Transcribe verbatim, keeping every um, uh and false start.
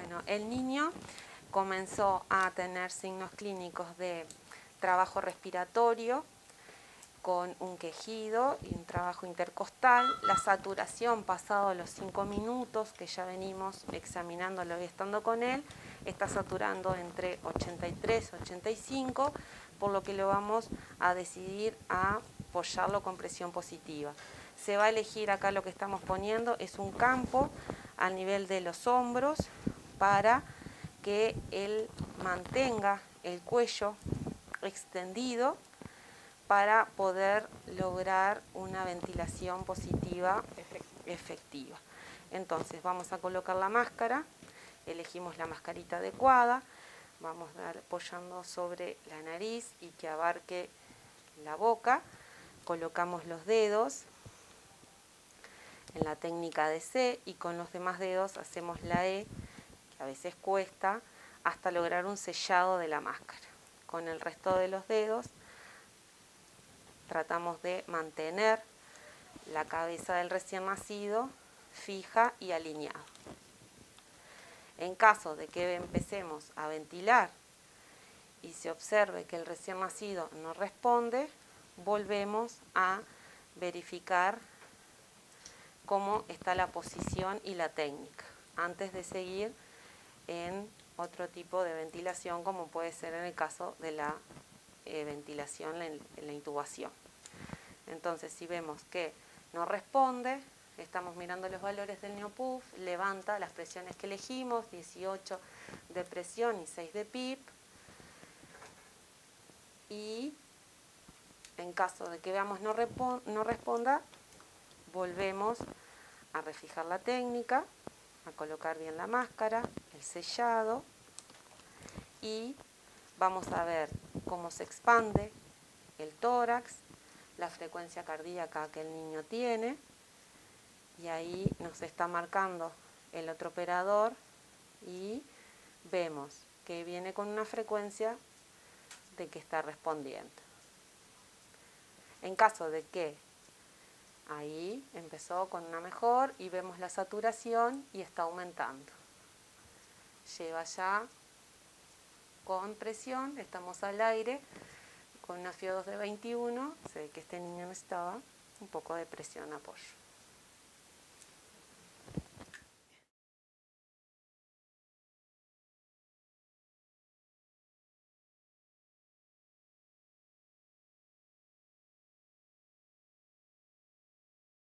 Bueno, el niño comenzó a tener signos clínicos de trabajo respiratorio, con un quejido y un trabajo intercostal. La saturación pasado los cinco minutos que ya venimos examinándolo y estando con él, está saturando entre ochenta y tres y ochenta y cinco, por lo que lo vamos a decidir a apoyarlo con presión positiva. Se va a elegir acá lo que estamos poniendo, es un campo al nivel de los hombros para que él mantenga el cuello extendido para poder lograr una ventilación positiva efectiva. Entonces vamos a colocar la máscara, elegimos la mascarita adecuada, vamos a dar apoyando sobre la nariz y que abarque la boca, colocamos los dedos en la técnica de C y con los demás dedos hacemos la E, que a veces cuesta, hasta lograr un sellado de la máscara. Con el resto de los dedos tratamos de mantener la cabeza del recién nacido fija y alineada. En caso de que empecemos a ventilar y se observe que el recién nacido no responde, volvemos a verificar cómo está la posición y la técnica, antes de seguir en otro tipo de ventilación, como puede ser en el caso de la eh, ventilación en, en la intubación. Entonces, si vemos que no responde, estamos mirando los valores del NeoPUF, levanta las presiones que elegimos, dieciocho de presión y seis de P I P, y en caso de que veamos no, no responda, volvemos a refijar la técnica, a colocar bien la máscara, el sellado, y vamos a ver cómo se expande el tórax, la frecuencia cardíaca que el niño tiene, y ahí nos está marcando el otro operador y vemos que viene con una frecuencia de que está respondiendo. En caso de que ahí empezó con una mejor y vemos la saturación y está aumentando. Lleva ya con presión, estamos al aire, con una F I O dos de veintiuno, se ve que este niño necesitaba un poco de presión apoyo.